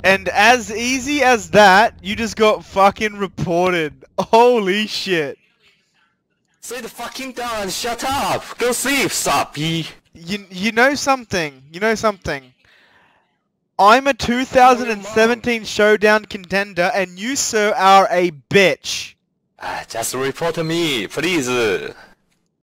And as easy as that, you just got fucking reported. Holy shit. Sit the fucking down and shut up! Go sleep, sappy! You know something. You know something. I'm a 2017 Showdown contender, and you, sir, are a bitch. Just report to me, please.